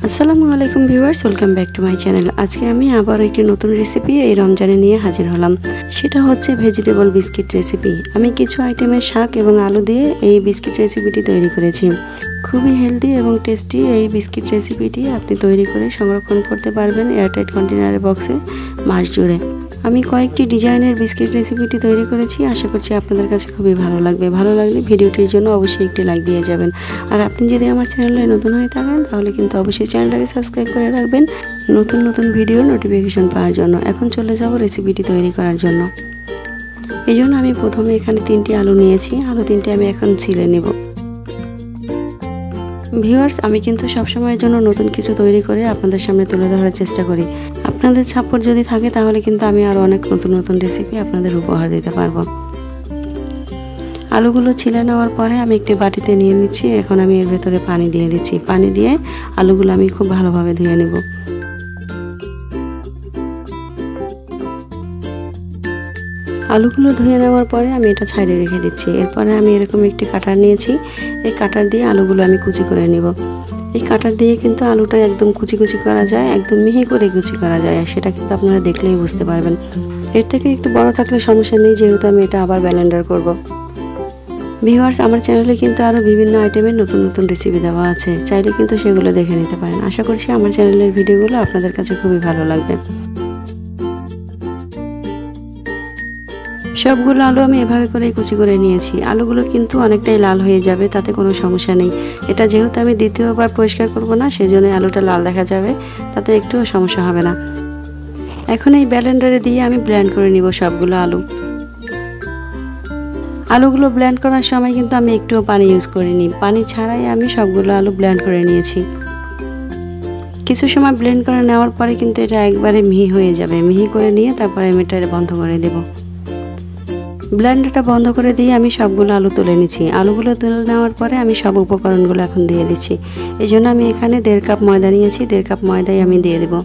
আসসালামু আলাইকুম viewers, welcome back to my channel. আজকে আমি আবার একটি নতুন রেসিপি এই রমজানে নিয়ে হাজির হলাম। সেটা হচ্ছে ভেজিটেবল বিস্কিট রেসিপি। আমি কিছু আইটেমের শাক এবং আলু দিয়ে এই বিস্কিট রেসিপিটি তৈরি করেছি। খুবই হেলদি এবং টেস্টি এই বিস্কিট রেসিপিটি আপনি তৈরি করে সংরক্ষণ করতে পারবেন এয়ারটাইট কন্টেনারের বক্সে মাস জুড়ে। আমি কয়েকটি ডিজাইনের বিস্কিট রেসিপিটি তৈরি করেছি, আশা করছি আপনাদের কাছে খুবই ভালো লাগবে। ভালো লাগলে ভিডিওটির জন্য অবশ্যই একটি লাইক দিয়ে যাবেন। আর আপনি যদি আমার চ্যানেলে নতুন হয়ে থাকেন তাহলে কিন্তু অবশ্যই চ্যানেলটাকে সাবস্ক্রাইব করে রাখবেন নতুন নতুন ভিডিওর নোটিফিকেশন পাওয়ার জন্য। এখন চলে যাব রেসিপিটি তৈরি করার জন্য। এই জন্য আমি প্রথমে এখানে 3টি আলু নিয়েছি। আলু 3টে আমি এখন ছিলে নেব। ভিউয়ার্স, আমি কিন্তু সবসময়ের জন্য নতুন কিছু তৈরি করে আপনাদের সামনে তুলে ধরার চেষ্টা করি। আপনাদের সাপোর্ট যদি থাকে তাহলে কিন্তু আমি আরও অনেক নতুন নতুন রেসিপি আপনাদের উপহার দিতে পারবো। আলুগুলো ছিলে নেওয়ার পরে আমি একটি বাটিতে নিয়ে নিচ্ছি। এখন আমি এর ভেতরে পানি দিয়ে দিচ্ছি। পানি দিয়ে আলুগুলো আমি খুব ভালোভাবে ধুয়ে নেব। আলুগুলো ধুয়ে নেওয়ার পরে আমি এটা সাইডে রেখে দিচ্ছি। এরপরে আমি এরকম একটি কাটার নিয়েছি। এই কাটার দিয়ে আলুগুলো আমি কুচি করে নেব। এই কাটার দিয়ে কিন্তু আলুটা একদম কুচি কুচি করা যায়, একদম মিহি করে কুচি করা যায়। সেটা কিন্তু আপনারা দেখলেই বুঝতে পারবেন। এর থেকে একটু বড় থাকলে সমস্যা নেই, যেহেতু আমি এটা আবার ব্লেন্ডার করব। ভিউয়ার্স, আমার চ্যানেলে কিন্তু আরও বিভিন্ন আইটেমের নতুন নতুন রেসিপি দেওয়া আছে, চাইলে কিন্তু সেগুলো দেখে নিতে পারেন। আশা করছি আমার চ্যানেলের ভিডিওগুলো আপনাদের কাছে খুবই ভালো লাগবে। সবগুলো আলু আমি এভাবে করে কুচি করে নিয়েছি। আলুগুলো কিন্তু অনেকটাই লাল হয়ে যাবে, তাতে কোনো সমস্যা নেই। এটা যেহেতু আমি দ্বিতীয়বার পরিষ্কার করব না, সেজন্য আলুটা লাল দেখা যাবে, তাতে একটুও সমস্যা হবে না। এখন এই ব্লেন্ডারে দিয়ে আমি ব্লেন্ড করে নিব সবগুলো আলু। আলুগুলো ব্লেন্ড করার সময় কিন্তু আমি একটুও পানি ইউজ করিনি, পানি ছাড়াই আমি সবগুলো আলু ব্লেন্ড করে নিয়েছি। কিছু সময় ব্লেন্ড করে নেওয়ার পরে কিন্তু এটা একবারে মিহি হয়ে যাবে। মিহি করে নিয়ে তারপরে আমি এটা বন্ধ করে দেব। ব্লেন্ডারটা বন্ধ করে দিয়ে আমি সবগুলো আলু তুলে নিচ্ছি। আলুগুলো তুলে নেওয়ার পরে আমি সব উপকরণগুলো এখন দিয়ে দিচ্ছি। এই জন্য আমি এখানে 1.5 কাপ ময়দা নিয়েছি। 1.5 কাপ ময়দাই আমি দিয়ে দেব।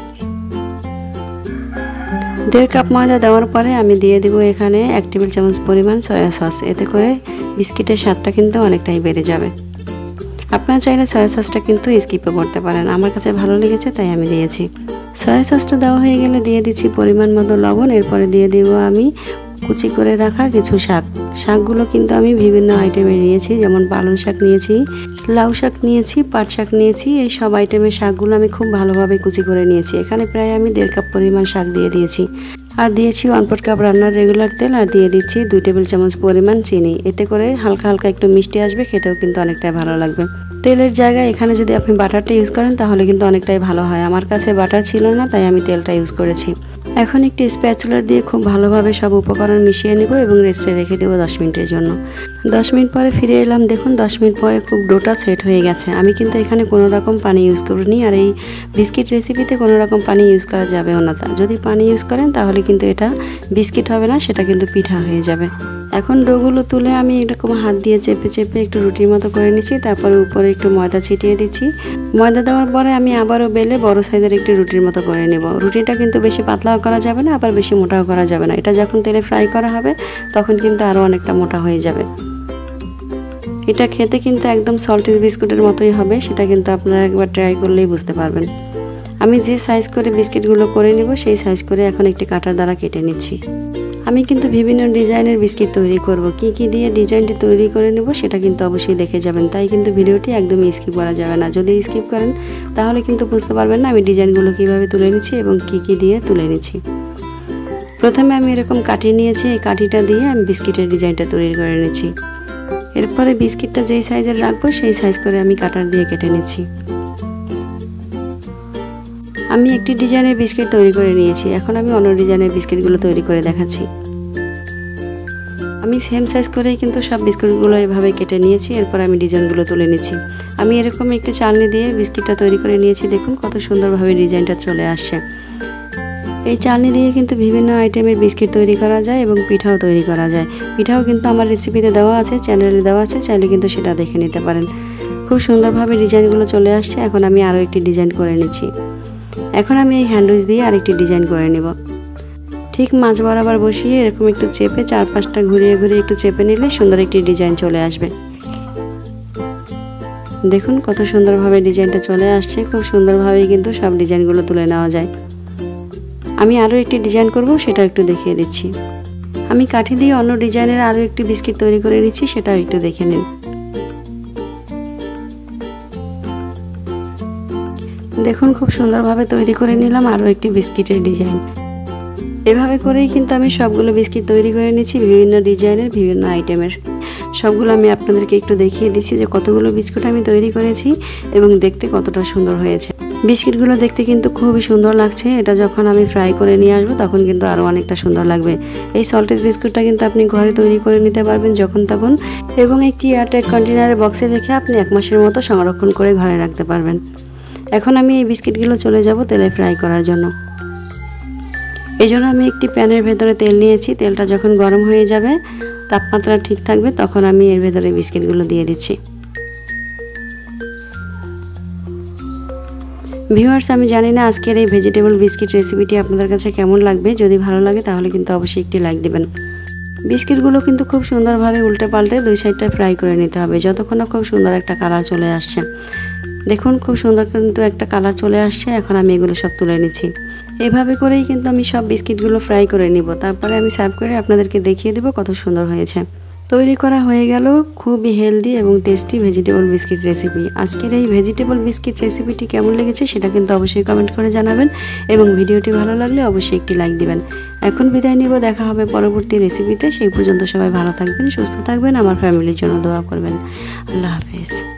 1.5 কাপ ময়দা দেওয়ার পরে আমি দিয়ে দেব এখানে 1 টেবিল চামচ পরিমাণ সয়া সস। এতে করে বিস্কিটের স্বাদটা কিন্তু অনেকটাই বেড়ে যাবে। আপনারা চাইলে সয়া সসটা কিন্তু স্কিপও করতে পারেন, আমার কাছে ভালো লেগেছে তাই আমি দিয়েছি। সয়া সসটা দেওয়া হয়ে গেলে দিয়ে দিচ্ছি পরিমাণ মতো লবণ। এরপরে দিয়ে দেব আমি কুচি করে রাখা কিছু শাক। শাকগুলো কিন্তু আমি বিভিন্ন আইটেমে নিয়েছি, যেমন পালং শাক নিয়েছি, লাউ শাক নিয়েছি, পাট শাক নিয়েছি। এই সব আইটেমের শাকগুলো আমি খুব ভালোভাবে কুচি করে নিয়েছি। এখানে প্রায় আমি 1.5 কাপ পরিমাণ শাক দিয়ে দিয়েছি। আর দিয়েছি 1/4 কাপ রান্নার রেগুলার তেল। আর দিয়ে দিচ্ছি 2 টেবিল চামচ পরিমাণ চিনি। এতে করে হালকা হালকা একটু মিষ্টি আসবে, খেতেও কিন্তু অনেকটাই ভালো লাগবে। তেলের জায়গায় এখানে যদি আপনি বাটারটা ইউজ করেন তাহলে কিন্তু অনেকটাই ভালো হয়। আমার কাছে বাটার ছিল না, তাই আমি তেলটা ইউজ করেছি। এখন একটি স্প্যাচুলার দিয়ে খুব ভালোভাবে সব উপকরণ মিশিয়ে নেব এবং রেস্টে রেখে দেবো 10 মিনিটের জন্য। 10 মিনিট পরে ফিরে এলাম। দেখুন 10 মিনিট পরে খুব ডোটা সেট হয়ে গেছে। আমি কিন্তু এখানে কোনো রকম পানি ইউজ করিনি, আর এই বিস্কিট রেসিপিতে কোনো রকম পানি ইউজ করা যাবেও না। যদি পানি ইউজ করেন তাহলে কিন্তু এটা বিস্কিট হবে না, সেটা কিন্তু পিঠা হয়ে যাবে। এখন ডোগুলো তুলে আমি এরকম হাত দিয়ে চেপে চেপে একটু রুটির মতো করে নিচ্ছি। তারপরে উপরে একটু ময়দা ছিটিয়ে দিচ্ছি। ময়দা দেওয়ার পরে আমি আবারও বেলে বড় সাইজের একটু রুটির মতো করে নেব। রুটিটা কিন্তু বেশি পাতলাও করা যাবে না, আবার বেশি মোটাও করা যাবে না। এটা যখন তেলে ফ্রাই করা হবে তখন কিন্তু আরও অনেকটা মোটা হয়ে যাবে। এটা খেতে কিন্তু একদম সল্টি বিস্কুটের মতোই হবে, সেটা কিন্তু আপনারা একবার ট্রাই করলেই বুঝতে পারবেন। আমি যে সাইজ করে বিস্কিটগুলো করে নেব সেই সাইজ করে এখন একটি কাটার দ্বারা কেটে নিচ্ছি। আমি কিন্তু বিভিন্ন ডিজাইনের বিস্কিট তৈরি করব। কি কি দিয়ে ডিজাইনটি তৈরি করে নেব সেটা কিন্তু অবশ্যই দেখে যাবেন, তাই কিন্তু ভিডিওটি একদমই স্কিপ করা যাবে না। যদি স্কিপ করেন তাহলে কিন্তু বুঝতে পারবেন না আমি ডিজাইনগুলো কিভাবে তুলে নিচ্ছি এবং কি কি দিয়ে তুলে নিচ্ছি। প্রথমে আমি এরকম কাঠি নিয়েছি। এই কাঠিটা দিয়ে আমি বিস্কিটের ডিজাইনটা তৈরি করে নিচ্ছি। এরপরে বিস্কিটটা যেই সাইজের রাখবো সেই সাইজ করে আমি কাটার দিয়ে কেটে নিচ্ছি। আমি একটি ডিজাইনের বিস্কিট তৈরি করে নিয়েছি। এখন আমি অন্য ডিজাইনের বিস্কিটগুলো তৈরি করে দেখাচ্ছি। আমি সেম সাইজ করেই কিন্তু সব বিস্কুটগুলো এভাবে কেটে নিয়েছি। এরপর আমি ডিজাইনগুলো তুলে নিচ্ছি। আমি এরকম একটি চালনি দিয়ে বিস্কিটটা তৈরি করে নিয়েছি। দেখুন কত সুন্দরভাবে ডিজাইনটা চলে আসছে। এই চালনি দিয়ে কিন্তু বিভিন্ন আইটেমের বিস্কিট তৈরি করা যায় এবং পিঠাও তৈরি করা যায়। পিঠাও কিন্তু আমার রেসিপিতে দেওয়া আছে, চ্যানেলে দেওয়া আছে, চাইলে কিন্তু সেটা দেখে নিতে পারেন। খুব সুন্দরভাবে ডিজাইনগুলো চলে আসছে। এখন আমি আরও একটি ডিজাইন করে নিচ্ছি। এখন আমি এই হ্যান্ডউইচ দিয়ে আরেকটি ডিজাইন করে নেব। ঠিক মাঝ বরাবর বসিয়ে এরকম একটু চেপে 4-5টা ঘুরিয়ে ঘুরিয়ে একটু চেপে নিলে সুন্দর একটি ডিজাইন চলে আসবে। দেখুন কত সুন্দরভাবে ডিজাইনটা চলে আসছে। খুব সুন্দরভাবে কিন্তু সব ডিজাইনগুলো তুলে নেওয়া যায়। আমি আরও একটি ডিজাইন করব, সেটা একটু দেখিয়ে দিচ্ছি। আমি কাঠি দিয়ে অন্য ডিজাইনের আরও একটি বিস্কিট তৈরি করে নিচ্ছি, সেটাও একটু দেখে নিন। দেখুন খুব সুন্দরভাবে তৈরি করে নিলাম আরও একটি বিস্কিটের ডিজাইন। এভাবে করেই কিন্তু আমি সবগুলো বিস্কিট তৈরি করে নিচ্ছি, বিভিন্ন ডিজাইনের, বিভিন্ন আইটেমের। সবগুলো আমি আপনাদেরকে একটু দেখিয়ে দিচ্ছি যে কতগুলো বিস্কুট আমি তৈরি করেছি এবং দেখতে কতটা সুন্দর হয়েছে। বিস্কিটগুলো দেখতে কিন্তু খুবই সুন্দর লাগছে। এটা যখন আমি ফ্রাই করে নিয়ে আসবো তখন কিন্তু আরও অনেকটা সুন্দর লাগবে। এই সল্টেড বিস্কুটটা কিন্তু আপনি ঘরে তৈরি করে নিতে পারবেন যখন তখন, এবং একটি এয়ারটাইট কন্টেনারে বক্সে রেখে আপনি 1 মাসের মতো সংরক্ষণ করে ঘরে রাখতে পারবেন। এখন আমি এই বিস্কিটগুলো চলে যাব তেলে ফ্রাই করার জন্য। এই জন্য আমি একটি প্যানের ভেতরে তেল নিয়েছি। তেলটা যখন গরম হয়ে যাবে, তাপমাত্রা ঠিক থাকবে, তখন আমি এর ভেতরে বিস্কিটগুলো দিয়ে দিচ্ছি। ভিউয়ার্স, আমি জানি না আজকের এই ভেজিটেবল বিস্কিট রেসিপিটি আপনাদের কাছে কেমন লাগবে। যদি ভালো লাগে তাহলে কিন্তু অবশ্যই একটি লাইক দিবেন। বিস্কিটগুলো কিন্তু খুব সুন্দরভাবে উল্টে পাল্টে 2 সাইডটা ফ্রাই করে নিতে হবে, যতক্ষণ না খুব সুন্দর একটা কালার চলে আসছে। দেখুন খুব সুন্দর কিন্তু একটা কালার চলে আসছে। এখন আমি এগুলো সব তুলে নিচ্ছি। এভাবে করেই কিন্তু আমি সব বিস্কিটগুলো ফ্রাই করে নিব। তারপরে আমি সার্ভ করে আপনাদেরকে দেখিয়ে দেব কত সুন্দর হয়েছে। তৈরি করা হয়ে গেল খুবই হেলদি এবং টেস্টি ভেজিটেবল বিস্কিট রেসিপি। আজকের এই ভেজিটেবল বিস্কিট রেসিপিটি কেমন লেগেছে সেটা কিন্তু অবশ্যই কমেন্ট করে জানাবেন, এবং ভিডিওটি ভালো লাগলে অবশ্যই একটি লাইক দিবেন। এখন বিদায় নিব, দেখা হবে পরবর্তী রেসিপিতে। সেই পর্যন্ত সবাই ভালো থাকবেন, সুস্থ থাকবেন, আমার ফ্যামিলির জন্য দোয়া করবেন। আল্লাহ হাফেজ।